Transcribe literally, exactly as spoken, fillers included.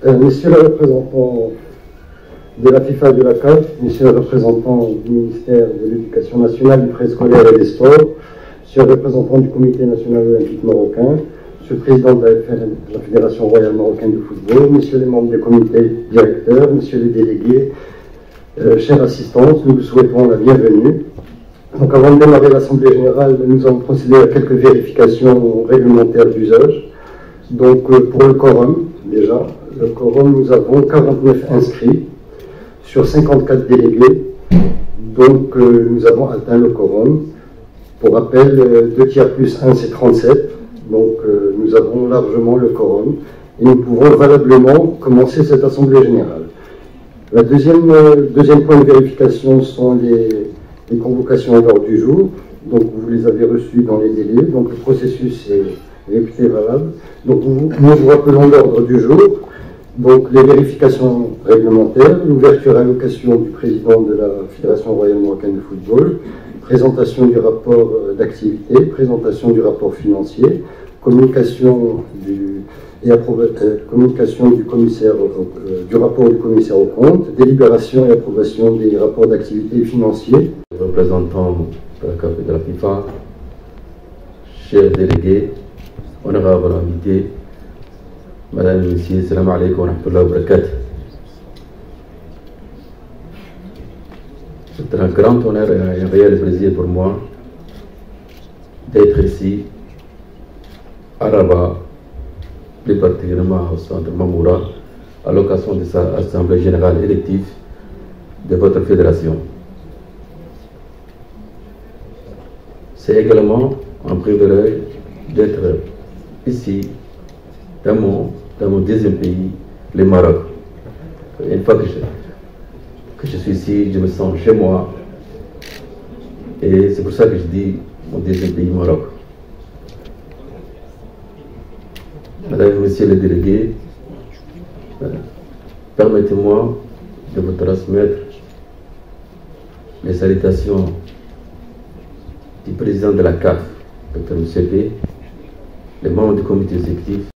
Euh, Monsieur le représentant de la FIFA et de la C A F, Monsieur le représentant du ministère de l'Éducation nationale, du préscolaire et des sports, Monsieur le représentant du Comité national olympique marocain, Monsieur le président de la, de la Fédération royale marocaine de football, Messieurs les membres du comité directeur, Messieurs les délégués, euh, chers assistants, nous vous souhaitons la bienvenue. Donc avant de démarrer l'Assemblée générale, nous allons procéder à quelques vérifications réglementaires d'usage. Donc euh, pour le quorum, déjà, le quorum, nous avons quarante-neuf inscrits sur cinquante-quatre délégués. Donc euh, nous avons atteint le quorum. Pour rappel, euh, deux tiers plus un, c'est trente-sept. Donc euh, nous avons largement le quorum et nous pouvons valablement commencer cette Assemblée générale. Le deuxième, euh, deuxième point de vérification sont les, les convocations à l'ordre du jour. Donc vous les avez reçues dans les délais. Donc le processus est réputé valable. Donc nous, nous vous rappelons l'ordre du jour. Donc les vérifications réglementaires, l'ouverture à l'occasion du président de la Fédération royale marocaine de football, présentation du rapport d'activité, présentation du rapport financier, communication du, et euh, communication du, commissaire, euh, du rapport du commissaire aux comptes, délibération et approbation des rapports d'activité financiers. Représentants de la C A F et de la FIFA, chers délégués, honorables invités, Madame et Messieurs, salam alaikum wa rahmatullahi wa barakatuh. C'est un grand honneur et un réel plaisir pour moi d'être ici à Rabat, plus particulièrement au centre Mamoura, à l'occasion de sa assemblée générale élective de votre fédération. C'est également un privilège d'être ici dans mon, dans mon deuxième pays, le Maroc. Une fois que je, que je suis ici, je me sens chez moi. Et c'est pour ça que je dis mon deuxième pays, Maroc. Mesdames et Messieurs les délégués, permettez-moi de vous transmettre les salutations du président de la C A F, Docteur Moussébé, les membres du comité exécutif.